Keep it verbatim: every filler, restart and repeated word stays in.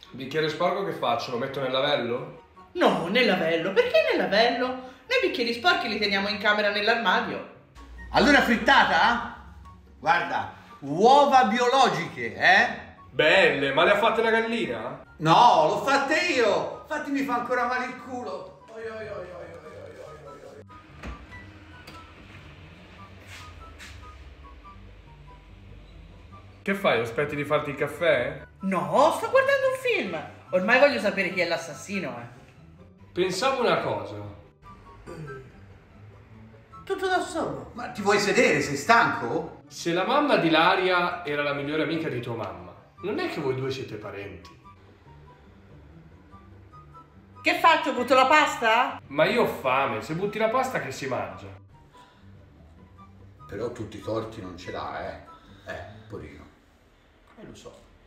Bicchiere sporco che faccio? Lo metto nel lavello? No, nel lavello. Perché nel lavello? Noi bicchieri sporchi li teniamo in camera nell'armadio. Allora frittata? Guarda, uova biologiche, eh? Belle, ma le ha fatte la gallina? No, l'ho fatte io! Infatti mi fa ancora male il culo. Oi, oi, oi, oi, oi, oi, oi, oi. Che fai? Aspetti di farti il caffè? No, sto guardando un film. Ormai voglio sapere chi è l'assassino, eh. Pensavo una cosa. Tutto da solo. Ma ti vuoi sedere? Sei stanco? Se la mamma di Laria era la migliore amica di tua mamma, non è che voi due siete parenti. Che faccio? Butto la pasta? Ma io ho fame, se butti la pasta che si mangia? Però tutti i torti non ce l'ha, eh? Eh, porino. Eh, lo so.